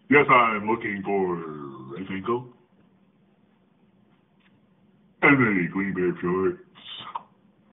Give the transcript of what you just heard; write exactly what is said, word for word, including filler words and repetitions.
Yes, I'm looking for a single and a Green Bay Fury.